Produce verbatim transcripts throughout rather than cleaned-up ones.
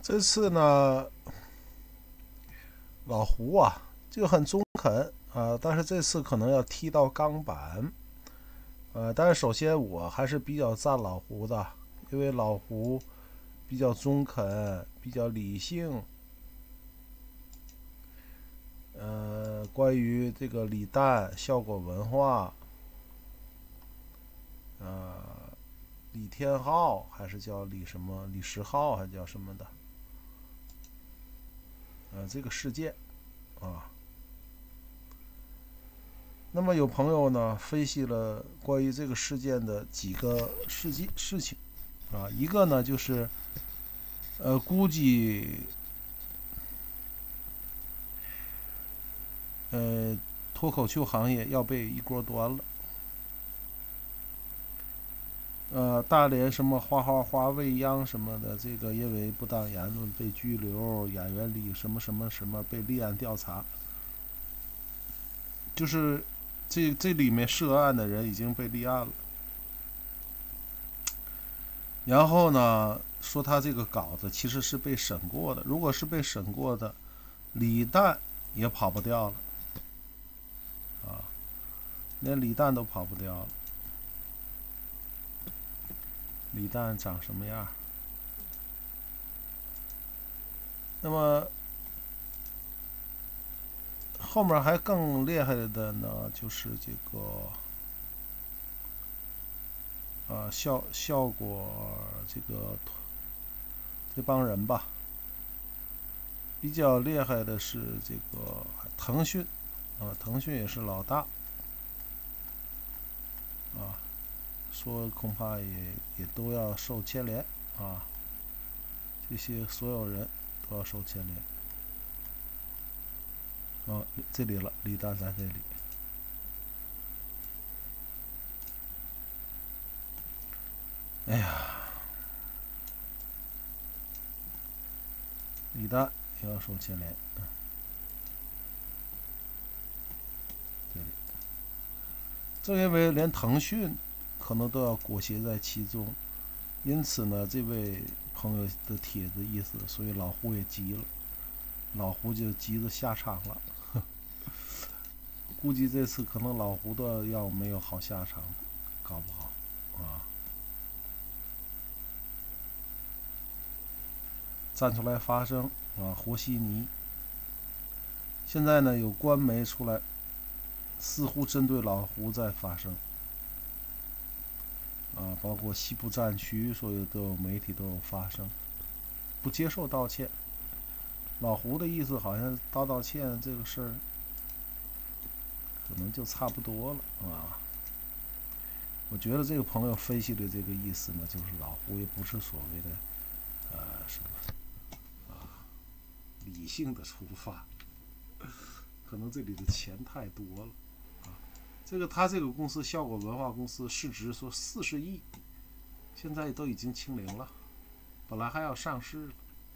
这次呢，老胡啊就很中肯啊、呃，但是这次可能要踢到钢板。呃，但是首先我还是比较赞老胡的，因为老胡比较中肯，比较理性。呃，关于这个李诞效果文化，呃，李天浩还是叫李什么李十浩还叫什么的，呃，这个事件啊。那么有朋友呢分析了关于这个事件的几个事迹事情啊，一个呢就是呃估计呃脱口秀行业要被一锅端了。呃，大连什么花花花未央什么的，这个因为不当言论被拘留，演员里什么什么什么被立案调查，就是这这里面涉案的人已经被立案了。然后呢，说他这个稿子其实是被审过的，如果是被审过的，李诞也跑不掉了啊，连李诞都跑不掉了。李诞长什么样？那么后面还更厉害的呢，就是这个啊效效果这个这帮人吧，比较厉害的是这个腾讯啊，腾讯也是老大啊，说恐怕也也都要受牵连啊，这些所有人都要受牵连。哦，这里了，李诞在这里。哎呀，李诞也要受牵连。这里，正因为连腾讯可能都要裹挟在其中，因此呢，这位朋友的帖子意思，所以老胡也急了，老胡就急着下场了。估计这次可能老胡的要没有好下场，搞不好啊。站出来发声啊，和稀泥。现在呢，有官媒出来，似乎针对老胡在发声啊，包括西部战区所有都有媒体都有发声，不接受道歉。老胡的意思好像道道歉这个事儿，可能就差不多了啊。我觉得这个朋友分析的这个意思呢，就是老胡也不是所谓的呃什么啊理性的出发，可能这里的钱太多了啊。这个他这个公司效果文化公司市值说四十亿，现在都已经清零了，本来还要上市了。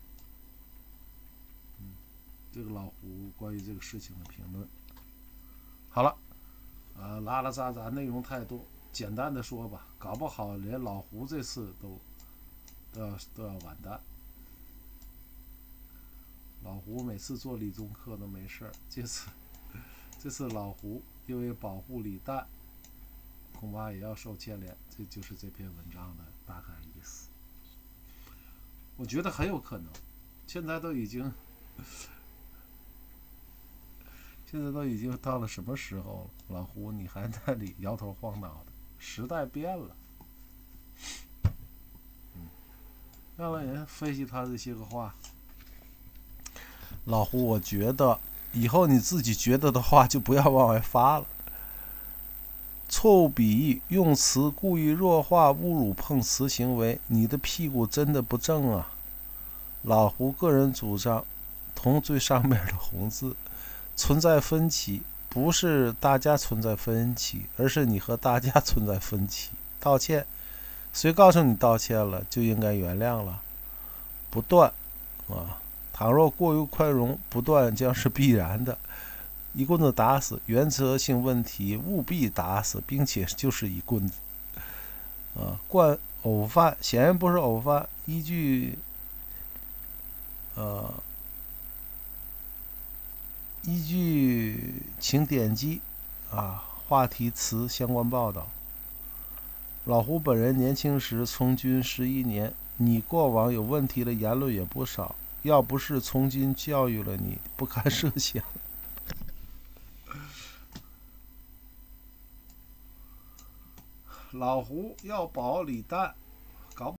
嗯，这个老胡关于这个事情的评论。好了，呃，拉拉杂杂，内容太多，简单的说吧，搞不好连老胡这次都都要都要完蛋。老胡每次做理综课都没事儿，这次这次老胡因为保护李诞，恐怕也要受牵连。这就是这篇文章的大概意思。我觉得很有可能，现在都已经。现在都已经到了什么时候了？老胡，你还在那里摇头晃脑的？时代变了。嗯，让人分析他这些个话。老胡，我觉得以后你自己觉得的话就不要往外发了。错误比喻、用词故意弱化、侮辱、碰瓷行为，你的屁股真的不正啊！老胡个人主张，同最上面的红字。存在分歧，不是大家存在分歧，而是你和大家存在分歧。道歉，谁告诉你道歉了，就应该原谅了。不断啊，倘若过于宽容，不断将是必然的。一棍子打死，原则性问题务必打死，并且就是一棍子。啊，惯偶犯显然不是偶犯，依据依据请点击啊话题词相关报道。老胡本人年轻时从军十一年，你过往有问题的言论也不少，要不是从军教育了你，不敢设想。老胡要保李诞